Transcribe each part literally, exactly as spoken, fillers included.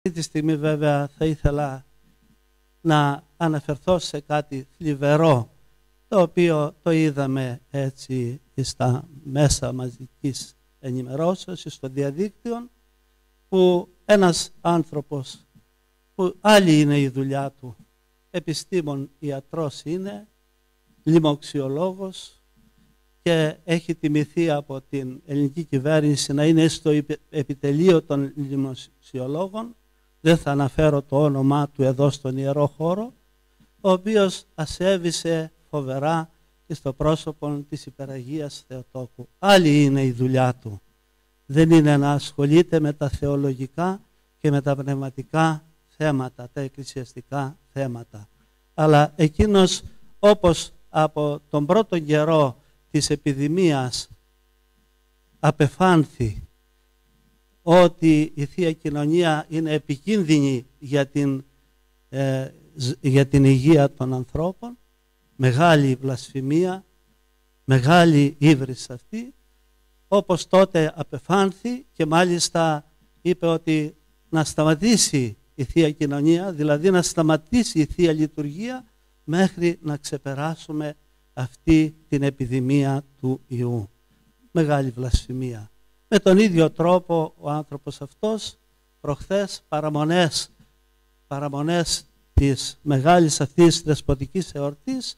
Αυτή τη στιγμή βέβαια θα ήθελα να αναφερθώ σε κάτι θλιβερό, το οποίο το είδαμε έτσι στα μέσα μαζικής ενημερώσεως, στο διαδίκτυο, που ένας άνθρωπος, που άλλη είναι η δουλειά του, επιστήμον ιατρός είναι, λοιμοξιολόγος, και έχει τιμηθεί από την ελληνική κυβέρνηση να είναι στο επιτελείο των λοιμοξιολόγων. Δεν θα αναφέρω το όνομά του εδώ στον ιερό χώρο, ο οποίος ασέβησε φοβερά και στο πρόσωπο της Υπεραγίας Θεοτόκου. Άλλη είναι η δουλειά του. Δεν είναι να ασχολείται με τα θεολογικά και με τα πνευματικά θέματα, τα εκκλησιαστικά θέματα. Αλλά εκείνος, όπως από τον πρώτο καιρό της επιδημίας απεφάνθη ότι η Θεία Κοινωνία είναι επικίνδυνη για την, ε, για την υγεία των ανθρώπων, μεγάλη βλασφημία, μεγάλη ύβρις αυτή, όπως τότε απεφάνθη, και μάλιστα είπε ότι να σταματήσει η Θεία Κοινωνία, δηλαδή να σταματήσει η Θεία Λειτουργία μέχρι να ξεπεράσουμε αυτή την επιδημία του ιού. Μεγάλη βλασφημία. Με τον ίδιο τρόπο ο άνθρωπος αυτός προχθές παραμονές, παραμονές της μεγάλης αυτής δεσποτικής εορτής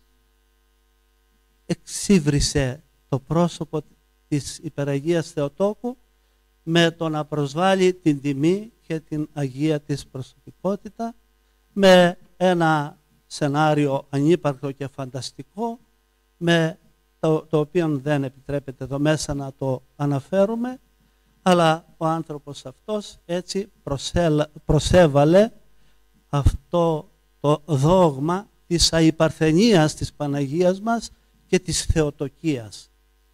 εξύβρισε το πρόσωπο της Υπεραγίας Θεοτόκου με το να προσβάλλει την τιμή και την αγία της προσωπικότητα με ένα σενάριο ανύπαρκτο και φανταστικό, με το, το οποίο δεν επιτρέπεται εδώ μέσα να το αναφέρουμε, αλλά ο άνθρωπος αυτός έτσι προσέλα, προσέβαλε αυτό το δόγμα της αϊπαρθενίας της Παναγίας μας και της Θεοτοκίας.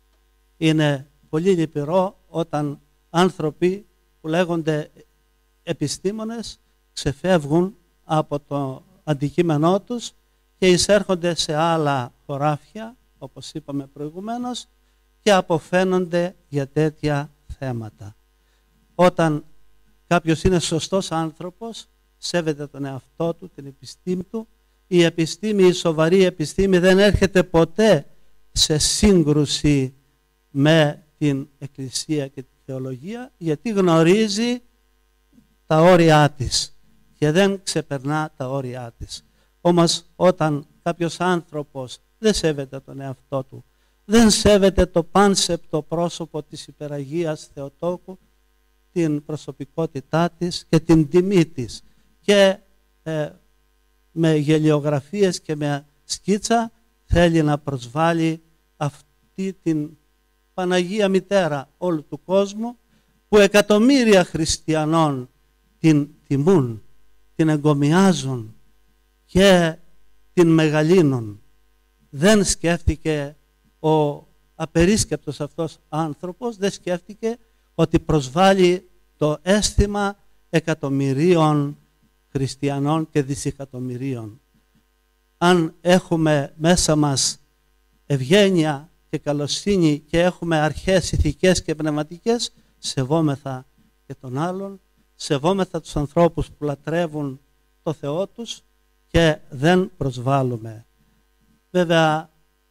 Είναι πολύ λυπηρό όταν άνθρωποι που λέγονται επιστήμονες ξεφεύγουν από το αντικείμενό τους και εισέρχονται σε άλλα χωράφια, όπως είπαμε προηγουμένως, και αποφαίνονται για τέτοια θέματα. Όταν κάποιος είναι σωστός άνθρωπος, σέβεται τον εαυτό του, την επιστήμη του, η επιστήμη, η σοβαρή επιστήμη δεν έρχεται ποτέ σε σύγκρουση με την Εκκλησία και τη θεολογία, γιατί γνωρίζει τα όρια της και δεν ξεπερνά τα όρια της. Όμως όταν κάποιος άνθρωπος δεν σέβεται τον εαυτό του, δεν σέβεται το πάνσεπτο πρόσωπο της Υπεραγίας Θεοτόκου, την προσωπικότητά της και την τιμή της, και ε, με γελιογραφίες και με σκίτσα θέλει να προσβάλλει αυτή την Παναγία Μητέρα όλου του κόσμου, που εκατομμύρια χριστιανών την τιμούν, την εγκομιάζουν και την μεγαλύνουν. Δεν σκέφτηκε ο απερίσκεπτος αυτός άνθρωπος, δεν σκέφτηκε ότι προσβάλλει το αίσθημα εκατομμυρίων χριστιανών και δισεκατομμυρίων. Αν έχουμε μέσα μας ευγένεια και καλοσύνη και έχουμε αρχές ηθικές και πνευματικές, σεβόμεθα και τον άλλον, σεβόμεθα τους ανθρώπους που λατρεύουν το Θεό τους και δεν προσβάλλουμε. Βέβαια,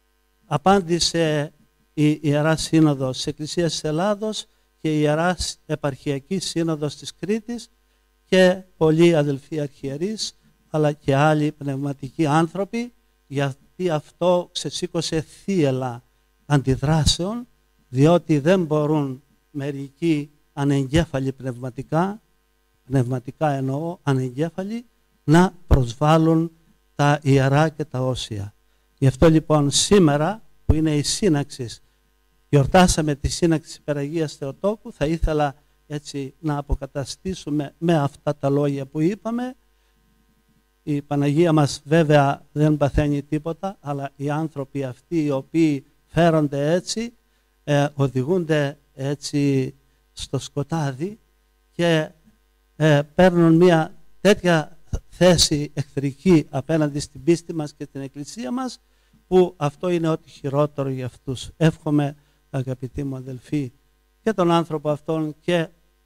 απάντησε η Ιερά Σύνοδος της Εκκλησίας της Ελλάδος και η Ιερά Επαρχιακή Σύνοδος της Κρήτης και πολλοί αδελφοί αρχιερείς, αλλά και άλλοι πνευματικοί άνθρωποι, γιατί αυτό ξεσήκωσε θύελλα αντιδράσεων, διότι δεν μπορούν μερικοί ανεγκέφαλοι πνευματικά, πνευματικά εννοώ ανεγκέφαλοι, να προσβάλλουν τα ιερά και τα όσια. Γι' αυτό λοιπόν σήμερα που είναι η σύναξη, γιορτάσαμε τη σύναξη της Υπεραγίας Θεοτόκου, θα ήθελα έτσι να αποκαταστήσουμε με αυτά τα λόγια που είπαμε. Η Παναγία μας βέβαια δεν παθαίνει τίποτα, αλλά οι άνθρωποι αυτοί οι οποίοι φέρονται έτσι, ε, οδηγούνται έτσι στο σκοτάδι και ε, παίρνουν μια τέτοια θέση εχθρική απέναντι στην πίστη μας και την Εκκλησία μας, που αυτό είναι ό,τι χειρότερο για αυτούς. Εύχομαι, αγαπητοί μου αδελφοί, και τον άνθρωπο αυτόν και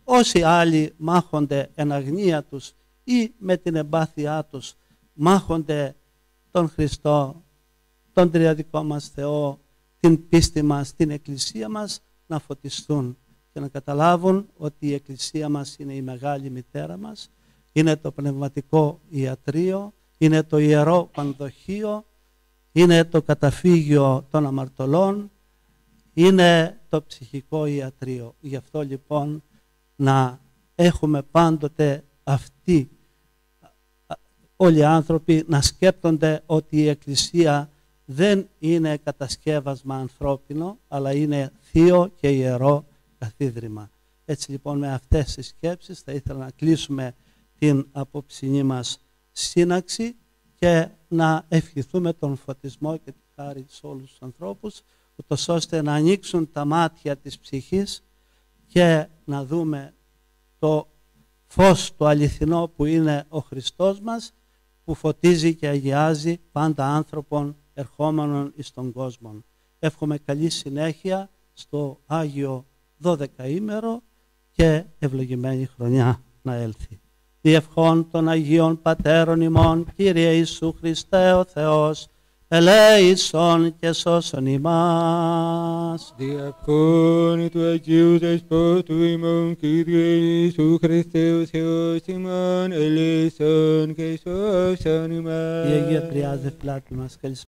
όσοι άλλοι μάχονται εν αγνία τους ή με την εμπάθειά τους μάχονται τον Χριστό, τον τριαδικό μας Θεό, την πίστη μας, την Εκκλησία μας, να φωτιστούν και να καταλάβουν ότι η Εκκλησία μας είναι η μεγάλη μητέρα μας, είναι το πνευματικό ιατρείο, είναι το ιερό πανδοχείο, είναι το καταφύγιο των αμαρτωλών, είναι το ψυχικό ιατρείο. Γι' αυτό λοιπόν να έχουμε πάντοτε αυτοί όλοι οι άνθρωποι να σκέπτονται ότι η Εκκλησία δεν είναι κατασκεύασμα ανθρώπινο, αλλά είναι θείο και ιερό καθίδρυμα. Έτσι λοιπόν με αυτές τις σκέψεις θα ήθελα να κλείσουμε την απόψινή μας σύναξη και να ευχηθούμε τον φωτισμό και τη χάρη σε όλους τους ανθρώπους, ούτως ώστε να ανοίξουν τα μάτια της ψυχής και να δούμε το φως το αληθινό που είναι ο Χριστός μας, που φωτίζει και αγιάζει πάντα άνθρωπον ερχόμενων εις τον κόσμο. Εύχομαι καλή συνέχεια στο Άγιο δώδεκαήμερο και ευλογημένη χρονιά να έλθει. Διευχών των Αγίων Πατέρων ημών, Κύριε Ιησού Χριστέ ο Θεός, ελέησον και σώσον ημάς. Διευχών του Αγίου Δεσπότου ημών, Κύριε Ιησού Χριστέ ο Θεός ημών, ελέησον και σώσον ημάς. Η Αγία Τριάδε πλάτη μας, καλησπέρα.